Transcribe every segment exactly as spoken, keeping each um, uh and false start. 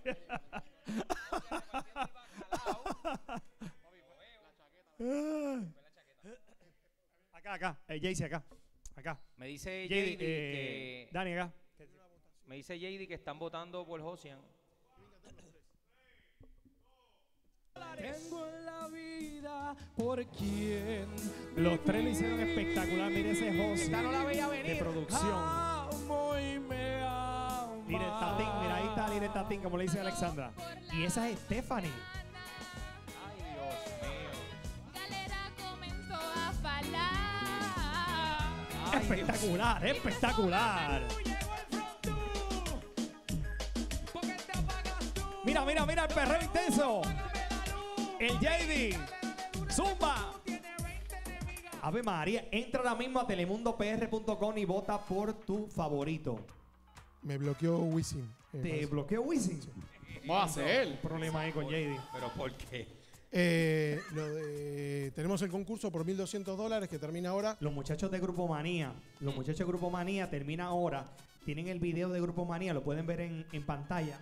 Acá, acá. Eh, Jaycee, acá. Acá. Me dice J D, J D eh, que... Dani, acá. Me dice J D que están votando por Josian. Tengo en la vida por quien Los tres lo hicieron espectacular. Mire ese José esta no la veía venir. de producción. Amo y me ama. Mire el tatín, mira ahí está, mire el tatín, como le dice Alexandra. Y esa es Stephanie. Ay, Dios mío. Galera comenzó a falar. Ay, Espectacular, Dios. espectacular. Mira, mira, mira el perreo intenso. El J D. Zumba. Ave María, entra ahora mismo a telemundo p r punto com y vota por tu favorito. Me bloqueó Wisin. eh, ¿Te parece. bloqueó Wisin? ¿Cómo va a ser? Un problema ahí con J D. ¿Pero por qué? Eh, lo de- tenemos el concurso por mil doscientos dólares que termina ahora. Los muchachos de Grupo Manía, los muchachos de Grupo Manía termina ahora. Tienen el video de Grupo Manía, lo pueden ver en, en pantalla.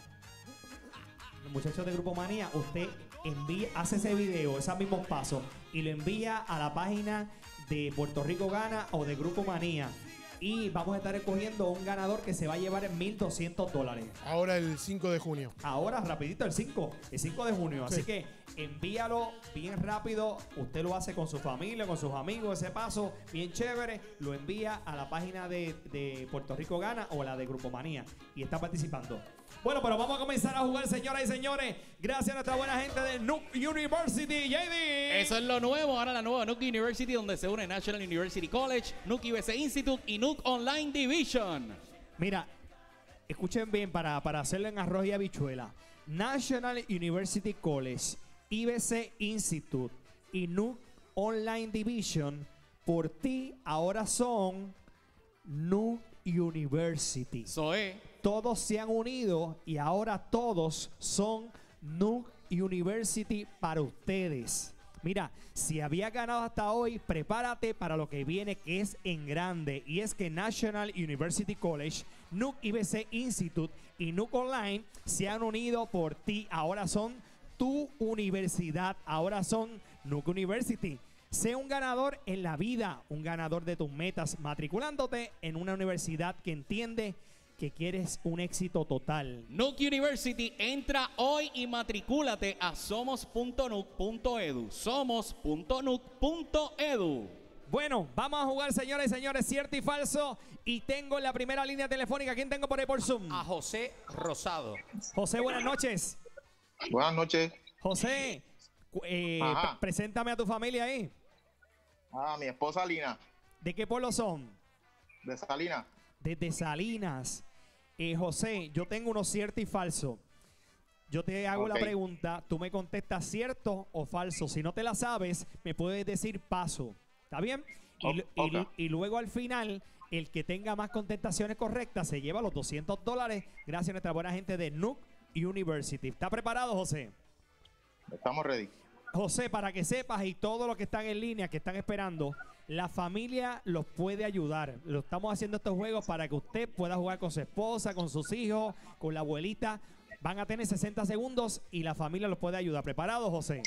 Los muchachos de Grupo Manía, usted envía, hace ese video, esos mismos pasos, y lo envía a la página de Puerto Rico Gana o de Grupo Manía. Y vamos a estar escogiendo un ganador que se va a llevar en mil doscientos dólares. Ahora el cinco de junio. Ahora, rapidito, el cinco, el cinco de junio. Sí. Así que envíalo bien rápido. Usted lo hace con su familia, con sus amigos, ese paso bien chévere. Lo envía a la página de, de Puerto Rico Gana o la de Grupo Manía y está participando. Bueno, pero vamos a comenzar a jugar, señoras y señores. Gracias a nuestra buena gente de Nuke University, J D. Eso es lo nuevo, ahora la nueva Nuke University, donde se une National University College, Nuke U S A Institute y Nuke Online Division. Mira, escuchen bien para, para hacerlo en arroz y habichuela. National University College, I B C Institute y Nuke Online Division, por ti ahora son Nuke University. Eso es. Todos se han unido y ahora todos son Nuke University para ustedes. Mira, si había ganado hasta hoy, prepárate para lo que viene, que es en grande. Y es que National University College, Nuke I B C Institute y Nuke Online se han unido por ti. Ahora son tu universidad. Ahora son Nuke University. Sé un ganador en la vida, un ganador de tus metas, matriculándote en una universidad que entiende que quieres un éxito total. Nuke University, entra hoy y matricúlate a somos punto nuke punto edu. somos punto nuke punto edu. Bueno, vamos a jugar, señores y señores, cierto y falso. Y tengo en la primera línea telefónica, ¿quién tengo por ahí por Zoom? A José Rosado. José, buenas noches. Buenas noches. José, cu- eh, Ajá. pre- preséntame a tu familia ahí. Ah, mi esposa Lina, ¿De qué pueblo son? de Salinas. Desde Salinas. Eh, José, yo tengo uno cierto y falso. Yo te hago la Ok. pregunta, tú me contestas cierto o falso. Si no te la sabes, me puedes decir paso. ¿Está bien? Y, O- lu- y lu- ok. y luego al final, el que tenga más contestaciones correctas se lleva los doscientos dólares gracias a nuestra buena gente de Nuke University. ¿Está preparado, José? Estamos ready. José, para que sepas y todos los que están en línea, que están esperando, la familia los puede ayudar. Lo estamos haciendo estos juegos para que usted pueda jugar con su esposa, con sus hijos, con la abuelita. Van a tener sesenta segundos y la familia los puede ayudar. ¿Preparado, José?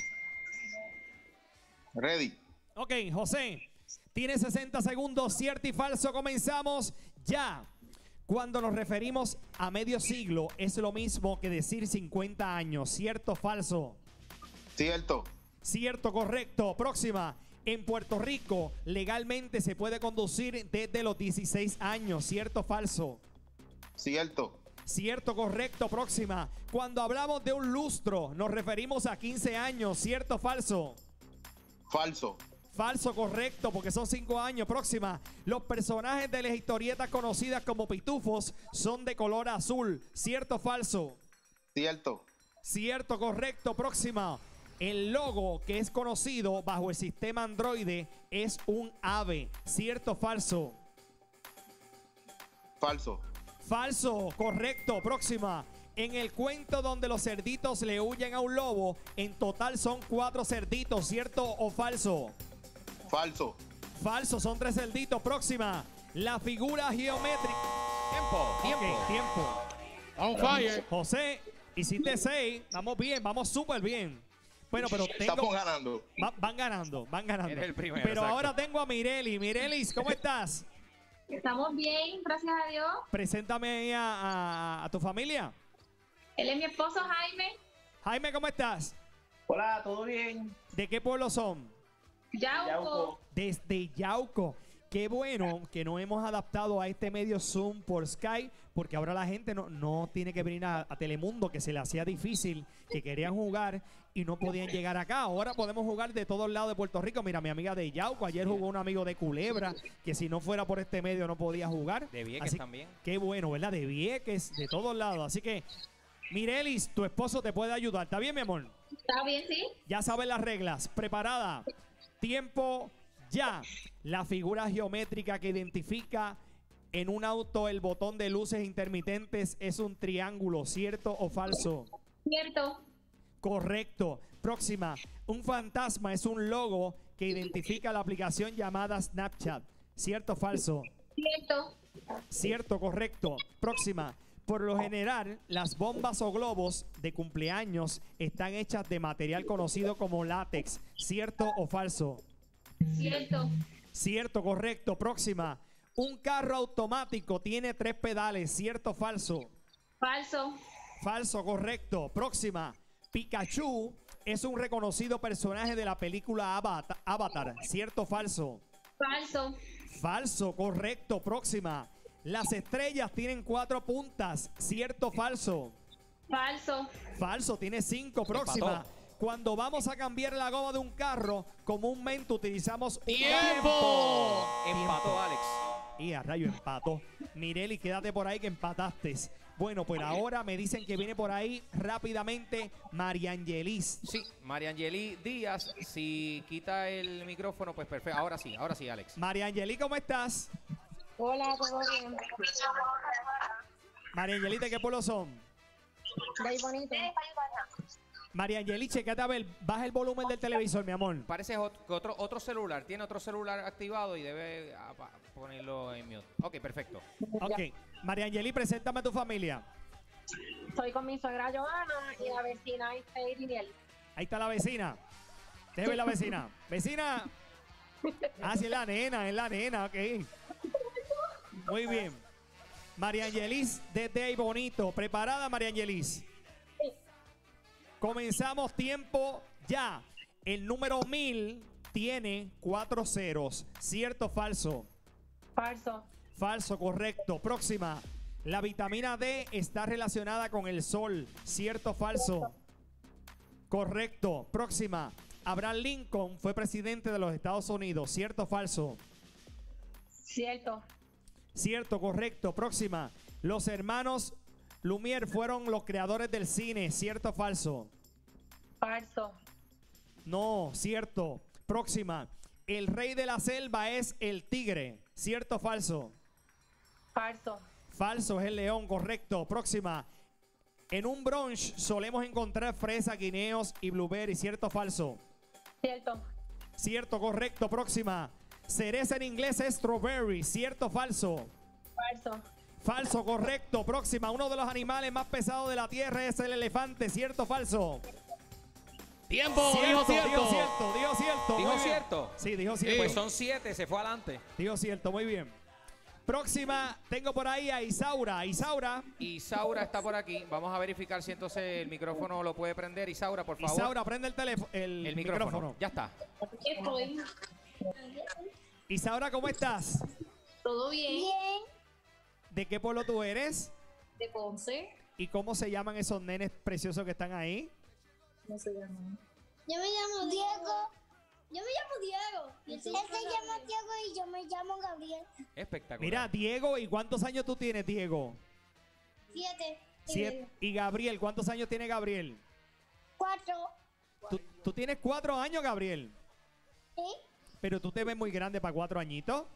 Ready. Ok, José, tiene sesenta segundos, cierto y falso. Comenzamos ya. Cuando nos referimos a medio siglo, es lo mismo que decir cincuenta años. ¿Cierto o falso? Cierto. Cierto, correcto. Próxima. En Puerto Rico, legalmente se puede conducir desde los dieciséis años. ¿Cierto o falso? Cierto. Cierto, correcto. Próxima. Cuando hablamos de un lustro, nos referimos a quince años. ¿Cierto o falso? Falso. Falso, correcto, porque son cinco años. Próxima. Los personajes de las historietas conocidas como pitufos son de color azul. ¿Cierto o falso? Cierto. Cierto, correcto. Próxima. El logo que es conocido bajo el sistema Android es un ave. ¿Cierto o falso? Falso. Falso, correcto. Próxima. En el cuento donde los cerditos le huyen a un lobo, en total son cuatro cerditos. ¿Cierto o falso? Falso. Falso, son tres cerditos. Próxima. La figura geométrica. Tiempo, tiempo. Ok, tiempo. On fire. José, Hiciste seis. Vamos bien, vamos súper bien. Bueno, pero tengo... Estamos ganando. Va- van ganando, van ganando. Eres el primero, Pero exacto. ahora tengo a Mireli. Mirelis, ¿cómo estás? Estamos bien, gracias a Dios. Preséntame ahí a, a- a tu familia. Él es mi esposo Jaime. Jaime, ¿cómo estás? Hola, ¿todo bien? ¿De qué pueblo son? Yauco. Yauco. Desde Yauco. Qué bueno que nos hemos adaptado a este medio Zoom por Skype, porque ahora la gente no, no tiene que venir a, a Telemundo, que se le hacía difícil, que querían jugar y no podían llegar acá. Ahora podemos jugar de todos lados de Puerto Rico. Mira, mi amiga de Yauco, ayer jugó un amigo de Culebra, que si no fuera por este medio no podía jugar. De Vieques Así- también. Qué bueno, ¿verdad? De Vieques, de todos lados. Así que, Mirelis, tu esposo te puede ayudar. ¿Está bien, mi amor? ¿Está bien, sí? Ya sabes las reglas. Preparada. Tiempo ya. La figura geométrica que identifica en un auto el botón de luces intermitentes es un triángulo, ¿cierto o falso? Cierto. Correcto. Próxima. Un fantasma es un logo que identifica la aplicación llamada Snapchat, ¿cierto o falso? Cierto. Cierto, correcto. Próxima. Por lo general, las bombas o globos de cumpleaños están hechas de material conocido como látex, ¿cierto o falso? Cierto. Cierto, correcto. Próxima. Un carro automático tiene tres pedales, ¿cierto o falso? Falso. Falso, correcto. Próxima. Pikachu es un reconocido personaje de la película Avata- Avatar, ¿cierto o falso? Falso. Falso, correcto. Próxima. Las estrellas tienen cuatro puntas, ¿cierto o falso? Falso. Falso, tiene cinco. Próxima. Cuando vamos a cambiar la goma de un carro, comúnmente utilizamos un ¡Tiempo! Empató Alex. Y a rayo empató. Mireli, quédate por ahí que empataste. Bueno, pues ahora me dicen que viene por ahí rápidamente Mariangelis. Sí, Mariangeli Díaz, si quita el micrófono, pues perfecto. Ahora sí, ahora sí, Alex. Mariangeli, ¿cómo estás? Hola, ¿todo bien? Mariangeli, ¿de qué pueblo son? De ahí bonito. Mariangeli, checate a ver, baja el volumen del televisor, mi amor. Parece ot- que otro, otro celular, tiene otro celular activado y debe ah, pa- ponerlo en mute. Ok, perfecto. Ok. Mariangeli, preséntame a tu familia. Estoy con mi suegra Joana y la vecina Iriniel. Ahí está la vecina. Déjame ver la vecina. Vecina. Ah, sí, es la nena, es la nena, ok. Muy bien. Mariangelis, desde ahí bonito. ¿Preparada, Mariangelis? Comenzamos tiempo ya. El número mil tiene cuatro ceros. ¿Cierto o falso? Falso. Falso, correcto. Próxima. La vitamina D está relacionada con el sol. ¿Cierto o falso? Correcto. Próxima. Abraham Lincoln fue presidente de los Estados Unidos. ¿Cierto o falso? Cierto. Cierto, correcto. Próxima. Los hermanos Lumière fueron los creadores del cine. ¿Cierto o falso? Falso. No, cierto. Próxima. El rey de la selva es el tigre. ¿Cierto o falso? Falso. Falso, es el león, correcto. Próxima. En un brunch solemos encontrar fresa, guineos y blueberry. ¿Cierto o falso? Cierto. Cierto, correcto. Próxima. Cereza en inglés es strawberry. ¿Cierto o falso? Falso. Falso, correcto. Próxima. Uno de los animales más pesados de la tierra es el elefante. ¿Cierto o falso? ¡Tiempo! Cierto, ¡Dijo cierto! dijo cierto, dijo cierto. ¿Dijo Muy bien. cierto? Sí, dijo cierto. Pues son siete, se fue adelante. Dijo cierto, muy bien. Próxima, tengo por ahí a Isaura. Isaura, Y Saura está por aquí. Vamos a verificar si entonces el micrófono lo puede prender. Isaura, por favor. Isaura, prende el teléfono, el, el micrófono. micrófono. Ya está. Aquí estoy. Isaura, ¿cómo estás? ¿Todo bien? ¿De qué pueblo tú eres? De Ponce. ¿Y cómo se llaman esos nenes preciosos que están ahí? ¿Cómo se llama? Yo me llamo Diego. Yo me llamo Diego. Él se llama Diego y yo me llamo Gabriel. Espectacular. Mira, Diego, ¿y cuántos años tú tienes, Diego? Siete. Siete. Y Gabriel, ¿cuántos años tiene Gabriel? Cuatro. ¿Tú, tú tienes cuatro años, Gabriel? ¿Sí? Pero tú te ves muy grande para cuatro añitos.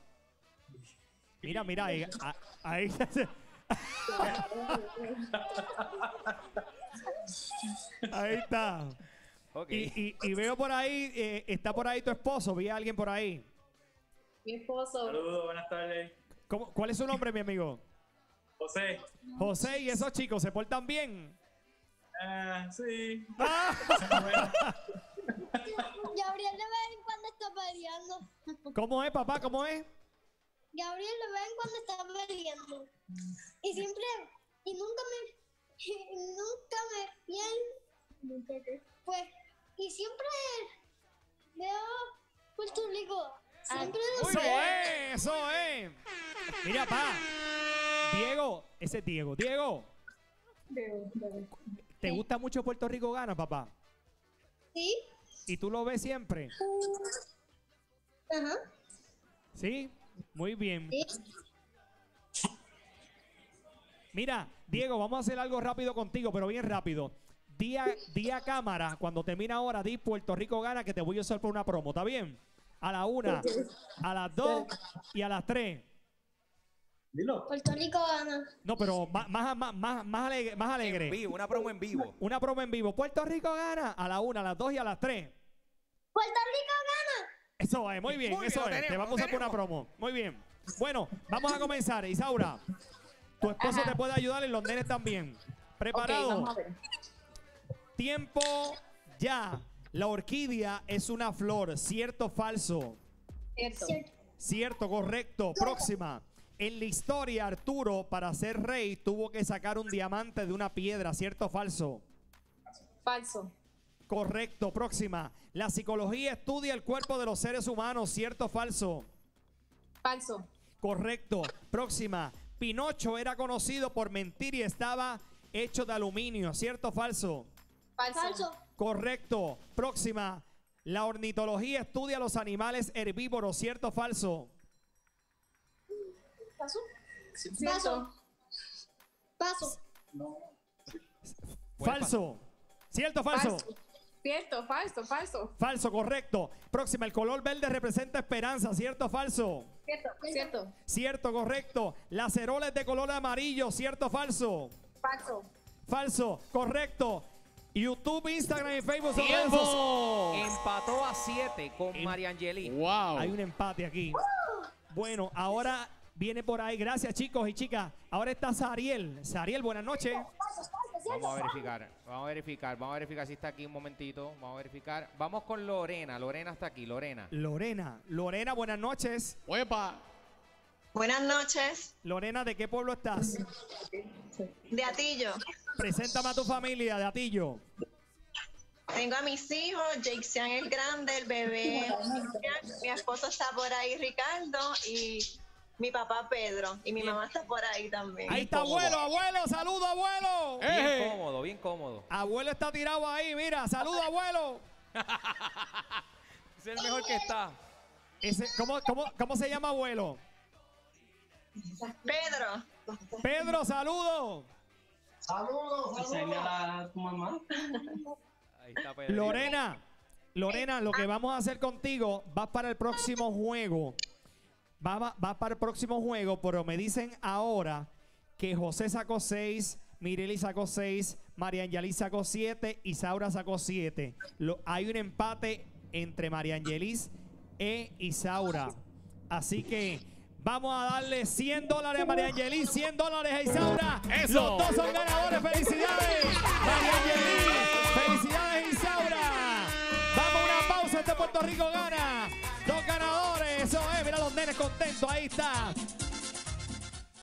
Mira, mira, ahí, a- ahí se- Ahí está. Ok. Y, y- y veo por ahí, eh, está por ahí tu esposo, vi a alguien por ahí. Mi esposo. Saludos, buenas tardes. ¿Cómo- ¿Cuál es su nombre, mi amigo? José, José, ¿y esos chicos se portan bien? Ah, sí. Ah. Gabriel de vez en cuando está peleando. ¿Cómo es, papá? ¿Cmo es? Gabriel de vez en cuando está peleando. Y siempre, y nunca me, y nunca me pienso. Pues, y siempre veo Puerto Rico. Siempre lo Eso sé. es, eso es. Mira, pa. Diego, ese es Diego. Diego, ¿te gusta mucho Puerto Rico Gana, papá? ¿Sí? ¿Y tú lo ves siempre? Ajá. ¿Sí? Muy bien. Sí. Mira, Diego, vamos a hacer algo rápido contigo, pero bien rápido. Día, día cámara, cuando termina ahora, di Puerto Rico Gana, que te voy a usar por una promo, ¿está bien? A la una, a las dos y a las tres. Dilo. Puerto Rico gana. No, pero más, más, más, más, más alegre. Más alegre. En vivo, una promo en vivo. Una promo en vivo. Puerto Rico Gana a la una, a las dos y a las tres. Puerto Rico gana. Eso es, muy bien, Muy eso bien, lo es. Te tenemos, vamos a lo hacer una promo. Muy bien. Bueno, vamos a comenzar. Isaura, tu esposo Ajá. te puede ayudar y los nenes también. ¿Preparado? Ok, vamos a ver. Tiempo ya. La orquídea es una flor. ¿Cierto o falso? Cierto. Cierto. Cierto, correcto. Próxima. En la historia, Arturo, para ser rey, tuvo que sacar un diamante de una piedra. ¿Cierto o falso? Falso. Correcto. Próxima. La psicología estudia el cuerpo de los seres humanos. ¿Cierto o falso? Falso. Correcto. Próxima. Pinocho era conocido por mentir y estaba hecho de aluminio. ¿Cierto o falso? Falso. Falso. Correcto. Próxima. La ornitología estudia los animales herbívoros. ¿Cierto o falso? Paso. Cierto. Paso. Falso. ¿Cierto o falso? Cierto, falso, falso. Falso, correcto. Próxima. El color verde representa esperanza. ¿Cierto o falso? Cierto, cierto. Cierto, correcto. La acerola es de color amarillo. ¿Cierto o falso? Falso. Falso, correcto. YouTube, Instagram y Facebook son redes sociales. ¡Tiempo! Empató a siete con Em- María Angeli. ¡Wow! Hay un empate aquí. Bueno, ahora viene por ahí. Gracias, chicos y chicas. Ahora está Sariel. Sariel, buenas noches. Vamos a verificar, vamos a verificar, vamos a verificar si está aquí un momentito. Vamos a verificar. Vamos con Lorena. Lorena está aquí, Lorena. Lorena. Lorena, buenas noches. ¡Uepa! Buenas noches, Lorena, ¿de qué pueblo estás? de Atillo. Preséntame a tu familia de Atillo. Tengo a mis hijos, Jake Sean el grande, el bebé. Mi esposo está por ahí, Ricardo, y mi papá Pedro. Y mi mamá está por ahí también. Ahí está cómodo. abuelo, abuelo, saludo abuelo. Bien ¡Eh! cómodo, bien cómodo. Abuelo está tirado ahí, mira, saludo abuelo. Es el mejor que está. Ese, ¿cómo, cómo, ¿Cómo se llama abuelo? Pedro, Pedro, saludo. Señala a tu mamá. Ahí está Pedro. Lorena, Lorena, lo que vamos a hacer contigo, vas para el próximo juego. Vas va, va para el próximo juego, pero me dicen ahora que José sacó seis, Mireli sacó seis, María Angelis sacó siete y Isaura sacó siete. Lo, hay un empate entre María Angelis e Isaura. Así que vamos a darle cien dólares a María Angelis, cien dólares a Isaura. ¡Eso! Los dos son ganadores. ¡Felicidades! María Angelis, felicidades Isaura. Vamos a una pausa. Este Puerto Rico gana. Dos ganadores. Eso es. Mira los nenes contentos. Ahí está.